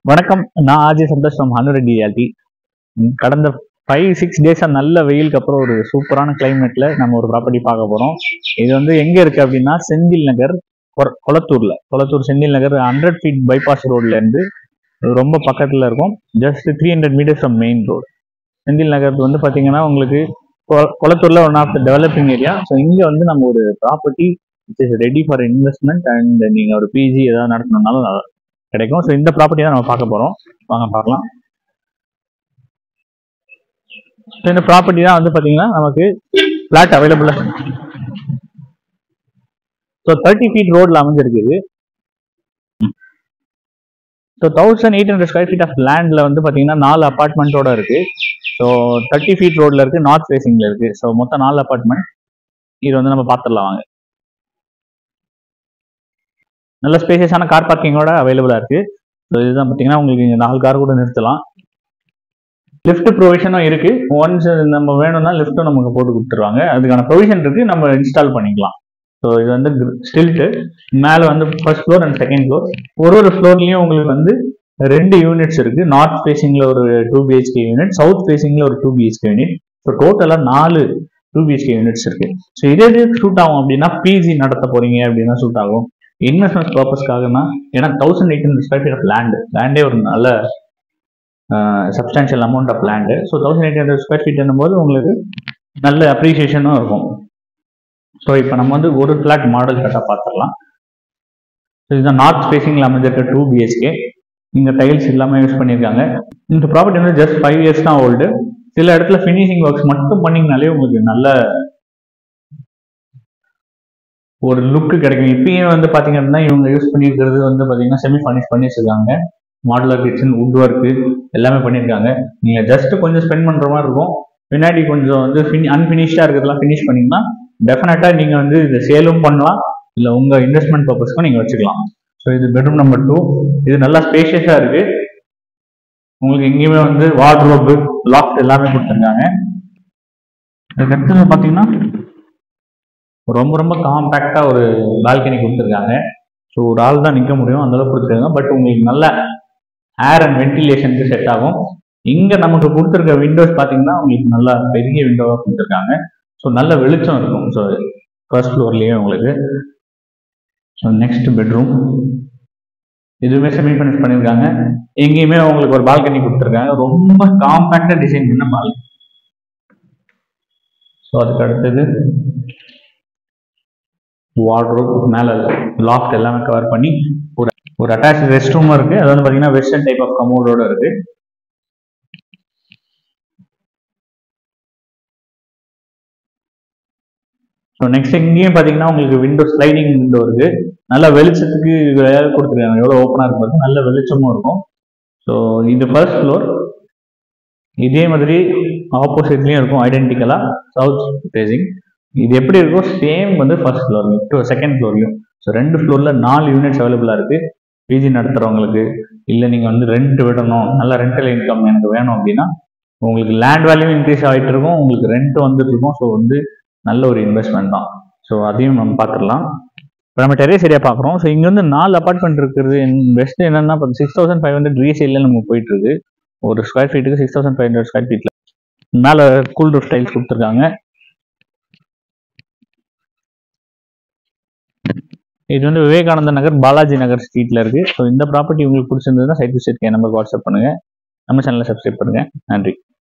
வணக்கம். நான் Aji Santhosh from Hanureddy reality. கடந்த 5-6 டேஸா நல்ல வெயிலுக்கு அப்புறம் ஒரு சூப்பரான கிளைமேட்ல நம்ம ஒரு ப்ராப்பர்ட்டி பார்க்க போறோம். இது வந்து எங்க இருக்கு அப்படின்னா செந்தில் நகர், கொளத்தூர் செந்தில் நகர் 100 ஃபீட் பைபாஸ் ரோட்ல இருந்து ரொம்ப பக்கத்துல இருக்கும். Just 300 meters from main road. Senthil Nagar வந்து பாத்தீங்கன்னா உங்களுக்கு கொளத்தூர்ல one of the developing area. So இங்க வந்து நம்ம ஒரு property it is ready for investment and நீங்க ஒரு பிஜி ஏதாவது நடத்தணும்னாலும் கிடைக்கும். ஸோ இந்த ப்ராப்பர்ட்டி தான் நம்ம பார்க்க போறோம். வாங்க பார்க்கலாம். ஸோ இந்த ப்ராப்பர்ட்டி தான் வந்து பாத்தீங்கன்னா நமக்கு பிளாட் அவைலபிளா. ஸோ 30 ஃபீட் ரோட்ல அமைஞ்சிருக்குது. ஸோ 1800 ஸ்கொயர் ஃபீட் ஆஃப் லேண்ட்ல வந்து பாத்தீங்கன்னா 4 அபார்ட்மெண்ட்டோட இருக்கு. ஸோ 30 ஃபீட் ரோட்ல இருக்கு, நார்த் ஃபேசிங்ல இருக்கு. ஸோ மொத்தம் 4 அபார்ட்மெண்ட். இது வந்து நம்ம பார்த்துடலாம் வாங்க. நல்ல ஸ்பேசியஸான கார் பார்க்கிங்கோட அவைலபிளா இருக்கு. ஸோ இதுதான் பார்த்தீங்கன்னா உங்களுக்கு இங்கே 4 கார் கூட நிறுத்தலாம். லிஃப்ட் ப்ரொவிஷனும் இருக்கு. ஒன்ஸ் நம்ம வேணும்னா லிஃப்ட்டும் நமக்கு போட்டு கொடுத்துருவாங்க. அதுக்கான ப்ரொவிஷன் இருக்கு, நம்ம இன்ஸ்டால் பண்ணிக்கலாம். ஸோ இது வந்து ஸ்டில்ட்டு மேலே வந்து first floor and second floor. ஒரு ஃப்ளோர்லையும் உங்களுக்கு வந்து 2 யூனிட்ஸ் இருக்கு. நார்த் ஃபேசிங்ல ஒரு 2 BHK யூனிட், சவுத் ஃபேசிங்ல ஒரு 2 BHK யூனிட். ஸோ டோட்டலாக 4 2 BHK யூனிட்ஸ் இருக்கு. ஸோ இதே சூட் ஆகும் அப்படின்னா பிஜி நடத்த போறீங்க அப்படின்னா சூட் ஆகும். இன்வெஸ்ட்மெண்ட் பர்பஸ்க்காகனா ஏன்னா 1800 ஸ்கொயர் ஃபீட் ஆஃப் லேண்டே ஒரு நல்ல substantial amount of land. So 1800 square feet என்னும்போது உங்களுக்கு நல்ல அப்ரிசியேஷனும் இருக்கும். ஸோ இப்போ நம்ம வந்து ஒரு ஃபிளாட் மாடல் கரெக்டாக பார்த்துடலாம். ஸோ இதுதான் நார்த் ஃபேசிங்கில் அமைஞ்சிருக்க 2 BHK. இங்கே டைல்ஸ் எல்லாமே யூஸ் பண்ணியிருக்காங்க. இந்த ப்ராப்பர்ட்டி வந்து ஜஸ்ட் 5 இயர்ஸ் தான் ஓல்டு. சில இடத்துல ஃபினிஷிங் ஒர்க்ஸ் மட்டும் பண்ணிங்கனாலே உங்களுக்கு நல்ல ஒரு லுக்கு கிடைக்கும். இப்பயும் வந்து பாத்தீங்க அப்படின்னா இவங்க யூஸ் பண்ணிருக்கிறது வந்து பாத்தீங்கன்னா செமி ஃபர்னிஷ் பண்ணி வச்சிருக்காங்க. மாடுலர் கிச்சன், வுட் ஒர்க்கு எல்லாமே பண்ணியிருக்காங்க. நீங்க ஜஸ்ட் கொஞ்சம் ஸ்பெண்ட் பண்ற மாதிரி இருக்கும். பின்னாடி கொஞ்சம் வந்து அன்பினிஷ்டா இருக்கிறதுலாம் ஃபினிஷ் பண்ணீங்கன்னா டெஃபினட்டா நீங்க வந்து இது சேலும் பண்ணலாம், இல்ல உங்க இன்வெஸ்ட்மெண்ட் பர்பஸ்க்கும் நீங்க வச்சுக்கலாம். ஸோ இது பெட்ரூம் நம்பர் 2. இது நல்லா ஸ்பேஷியஸா இருக்கு. உங்களுக்கு எங்கேயுமே வந்து வார்ட்ரோப், லாஃப்ட் எல்லாமே கொடுத்துருக்காங்க. அதுக்கு அடுத்தது பாத்தீங்கன்னா ரொம்ப காம்பேக்டா ஒரு பால்கனி கொடுத்துருக்காங்க. ஸோ ஒரு ஆள் தான் நிற்க முடியும் அந்த அளவுக்கு கொடுத்துருக்காங்க. பட் உங்களுக்கு நல்ல ஏர் அண்ட் வென்டிலேஷனுக்கு செட் ஆகும். இங்க நமக்கு கொடுத்துருக்க விண்டோஸ் பார்த்தீங்கன்னா உங்களுக்கு நல்லா பெரிய விண்டோவாக கொடுத்துருக்காங்க. ஸோ நல்ல வெளிச்சம் இருக்கும். ஸோ ஃபர்ஸ்ட் ஃப்ளோர்லயே உங்களுக்கு. ஸோ நெக்ஸ்ட் பெட்ரூம் இதுவுமே செமி ஃபினிஷ் பண்ணியிருக்காங்க. எங்கேயுமே உங்களுக்கு ஒரு பால்கனி கொடுத்துருக்காங்க. ரொம்ப காம்பேக்டா டிசைன் பண்ண பால்கனி. ஸோ அதுக்கு அடுத்தது வார்ட்ரோப், மேல லாஃப்ட் எல்லாமே கவர் பண்ணி ஒரு அட்டாச் ரெஸ்ட் ரூம் இருக்கு. அது வந்து பாத்தீங்கன்னா வெஸ்டர்ன் டைப் ஆஃப் கமோடோட இருக்கு. ஸோ நெக்ஸ்ட் இங்கேயும் பாத்தீங்கன்னா உங்களுக்கு விண்டோ, ஸ்லைடிங் விண்டோ இருக்கு. நல்ல வெளிச்சத்துக்கு கொடுத்துருக்காங்க. எவ்வளவு ஓப்பனா இருக்கு, நல்ல வெளிச்சமும் இருக்கும். ஸோ இது ஃபர்ஸ்ட் ஃப்ளோர். இதே மாதிரி ஆப்போசிட்லயும் இருக்கும் ஐடென்டிக்கலா சவுத் ஃபேசிங். இது எப்படி இருக்கும் சேம் வந்து ஃபர்ஸ்ட் ஃப்ளோர் செகண்ட் ஃப்ளோர்லையும். ஸோ 2 ஃப்ளோர்ல 4 யூனிட்ஸ் அவைலபிளா இருக்கு. பிஜி நடத்துறவங்களுக்கு இல்லை நீங்க வந்து ரெண்ட் விடணும், நல்ல ரெண்டல் இன்கம் எனக்கு வேணும் அப்படின்னா உங்களுக்கு லேண்ட் வேல்யூ இன்க்ரீஸ் ஆகிட்டு இருக்கும், உங்களுக்கு ரெண்ட் வந்துட்டு இருக்கும். ஸோ வந்து நல்ல ஒரு இன்வெஸ்ட்மெண்ட் தான். ஸோ அதையும் நம்ம பார்த்துடலாம். இப்போ நம்ம டெரேஸ் ஏரியா பார்க்குறோம். ஸோ இங்க வந்து 4 அபார்ட்மெண்ட் இருக்குது. பெஸ்ட் என்னன்னா 6500 ரீசேல்ல நமக்கு போயிட்டு இருக்கு. ஒரு ஸ்கொயர் ஃபீட்டுக்கு 6500 ஸ்கொயர் ஃபீட்ல மேல கூல் ரூஃப் டைல்ஸ் கொடுத்துருக்காங்க. இது வந்து விவேகானந்த நகர், பாலாஜி நகர் ஸ்ட்ரீட்ல இருக்கு. ஸோ இந்த ப்ராப்பர்ட்டி உங்களுக்கு பிடிச்சிருந்ததுன்னா சைட் டு சைட் நம்பருக்கு வாட்ஸ்அப் பண்ணுங்க. நம்ம சேனலை சப்ஸ்கிரைப் பண்ணுங்க. நன்றி.